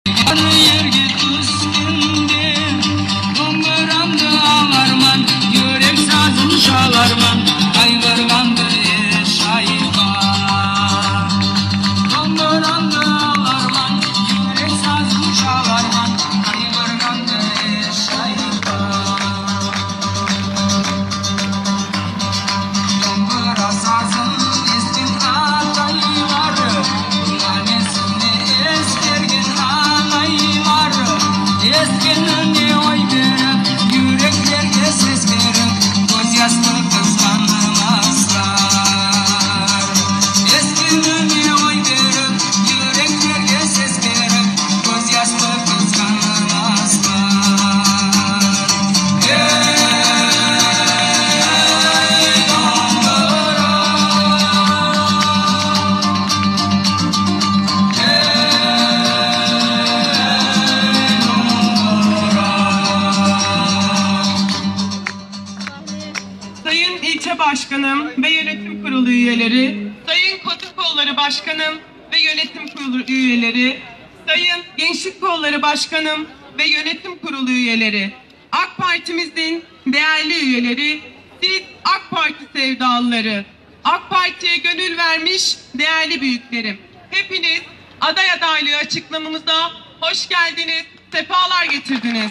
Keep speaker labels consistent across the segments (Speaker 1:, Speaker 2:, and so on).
Speaker 1: Başkanım ve Yönetim Kurulu üyeleri, Sayın Kadın Kolları Başkanım ve Yönetim Kurulu üyeleri, Sayın Gençlik Kolları Başkanım ve Yönetim Kurulu üyeleri, AK Parti'mizin değerli üyeleri, siz AK Parti sevdalıları, AK Parti'ye gönül vermiş değerli büyüklerim. Hepiniz aday adaylığı açıklamamıza hoş geldiniz, sefalar getirdiniz.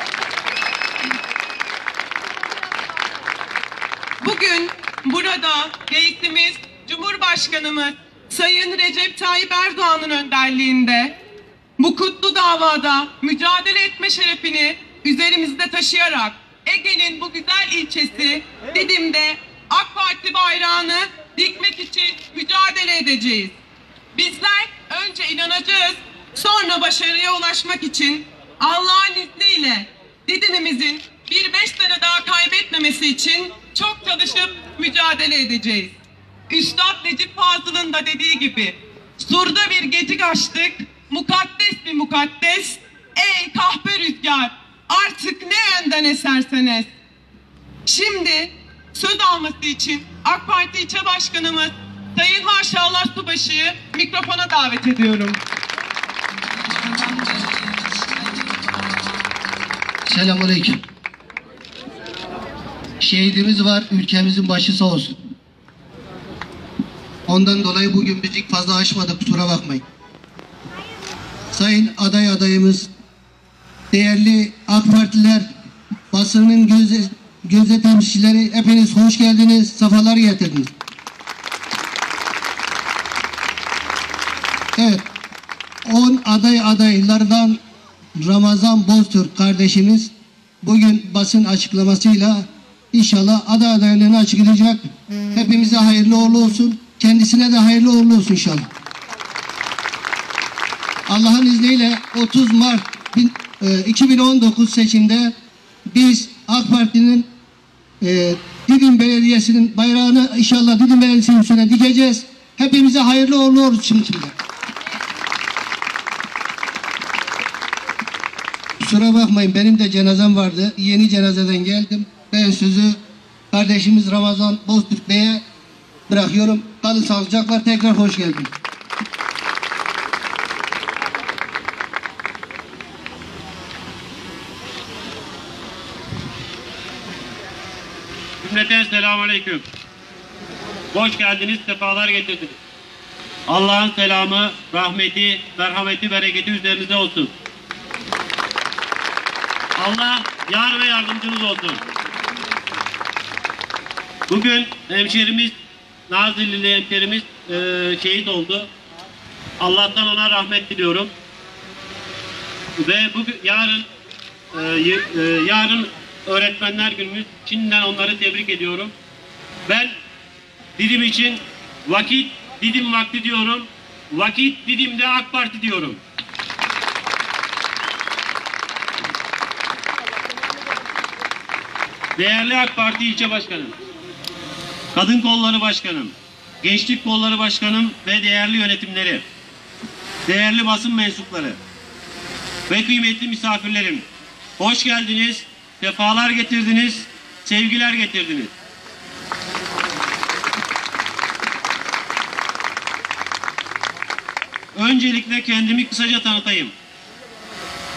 Speaker 1: Bugün burada reisimiz, Cumhurbaşkanımız Sayın Recep Tayyip Erdoğan'ın önderliğinde bu kutlu davada mücadele etme şerefini üzerimizde taşıyarak Ege'nin bu güzel ilçesi Didim'de AK Parti bayrağını dikmek için mücadele edeceğiz. Bizler önce inanacağız, sonra başarıya ulaşmak için Allah'ın izniyle Didim'imizin bir 5 sene daha kaybetmemesi için çok çalışıp mücadele edeceğiz. Üstad Necip Fazıl'ın da dediği gibi, surda bir gecik açtık, mukaddes bir mukaddes, ey kahpe rüzgar, artık ne yönden esersen es. Şimdi söz alması için AK Parti İlçe Başkanımız Sayın Maşallah Subaşı'yı mikrofona davet ediyorum.
Speaker 2: Selamünaleyküm. Şehidimiz var, ülkemizin başı sağ olsun. Ondan dolayı bugün müzik fazla açmadık, kusura bakmayın. Sayın adayımız, değerli AK Partiler, basının gözde temsilcileri, hepiniz hoş geldiniz, sefalar getirdiniz. Evet, 10 adaylardan Ramazan Boztürk kardeşimiz bugün basın açıklamasıyla İnşallah aday adaylığını açıklayacak. Hepimize hayırlı uğurlu olsun. Kendisine de hayırlı uğurlu olsun inşallah. Allah'ın izniyle 30 Mart 2019 seçimde biz AK Parti'nin Didim Belediyesi'nin bayrağını inşallah Didim Belediyesi'nin üstüne dikeceğiz. Hepimize hayırlı uğurlu olsun şimdi. Kusura bakmayın, benim de cenazem vardı. Yeni cenazeden geldim. Ben sözü kardeşimiz Ramazan Boztürk Bey'e bırakıyorum. Kalın sağlıcakla, tekrar hoş geldin.
Speaker 3: Cümleten selamünaleyküm. Hoş geldiniz, sefalar getirdiniz. Allah'ın selamı, rahmeti, merhameti, bereketi üzerinize olsun. Allah yar ve yardımcınız olsun. Bugün hemşerimiz, Nazilli hemşerimiz şehit oldu. Allah'tan ona rahmet diliyorum. Ve bugün yarın Öğretmenler Günümüz. Şimdiden onları tebrik ediyorum. Ben Didim için vakit Didim vakti diyorum. Vakit Didim'de AK Parti diyorum. Değerli AK Parti İlçe Başkanım, Kadın Kolları Başkanım, Gençlik Kolları Başkanım ve değerli yönetimleri, değerli basın mensupları ve kıymetli misafirlerim, hoş geldiniz, sefalar getirdiniz, sevgiler getirdiniz. Öncelikle kendimi kısaca tanıtayım.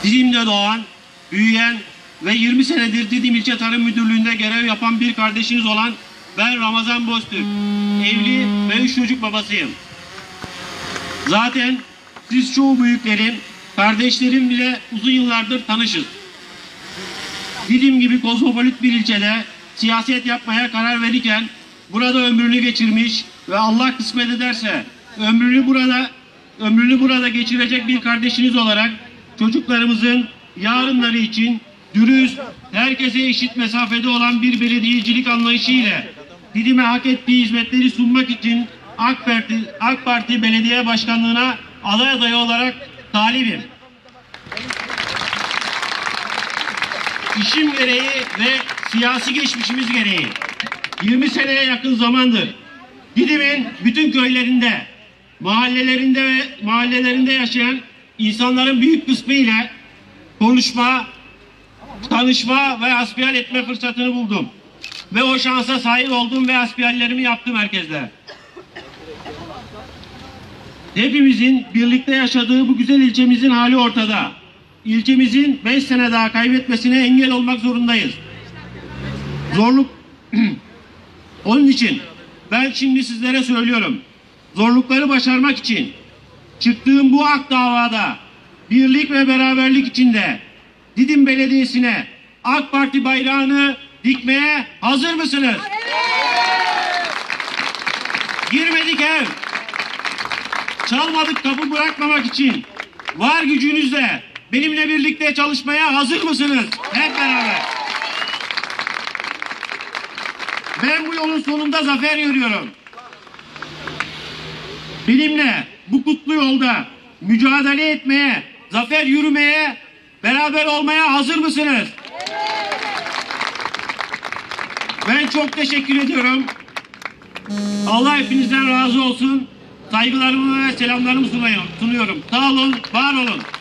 Speaker 3: Didim'de doğan, büyüyen ve 20 senedir Didim İlçe Tarım Müdürlüğü'nde görev yapan bir kardeşiniz olan ben Ramazan Boztürk. Evli ve 3 çocuk babasıyım. Zaten siz çoğu büyüklerin, kardeşlerim bile uzun yıllardır tanışız. Didim gibi kozmopolit bir ilçede siyaset yapmaya karar verirken burada ömrünü geçirmiş ve Allah kısmet ederse ömrünü burada geçirecek bir kardeşiniz olarak çocuklarımızın yarınları için dürüst, herkese eşit mesafede olan bir belediyecilik anlayışı ile Didim'e hak ettiği hizmetleri sunmak için AK Parti Belediye Başkanlığı'na aday adayı olarak talibim. İşim gereği ve siyasi geçmişimiz gereği 20 seneye yakın zamandır Didim'in bütün köylerinde, mahallelerinde yaşayan insanların büyük kısmı ile konuşma, tanışma ve hasbihal etme fırsatını buldum. Ve o şansa sahip oldum ve hasbihallerimi yaptım herkesle. Hepimizin birlikte yaşadığı bu güzel ilçemizin hali ortada. İlçemizin 5 sene daha kaybetmesine engel olmak zorundayız. Onun için ben şimdi sizlere söylüyorum. Zorlukları başarmak için çıktığım bu hak davada birlik ve beraberlik içinde Didim Belediyesi'ne AK Parti bayrağını dikmeye hazır mısınız? Girmedik ev. Çalmadık kapı bırakmamak için var gücünüzle benimle birlikte çalışmaya hazır mısınız? Hep beraber. Ben bu yolun sonunda zafer görüyorum. Benimle bu kutlu yolda mücadele etmeye, zafer yürümeye, beraber olmaya hazır mısınız? Ben çok teşekkür ediyorum. Allah hepinizden razı olsun. Saygılarımı ve selamlarımı sunuyorum. Sağ olun, var olun.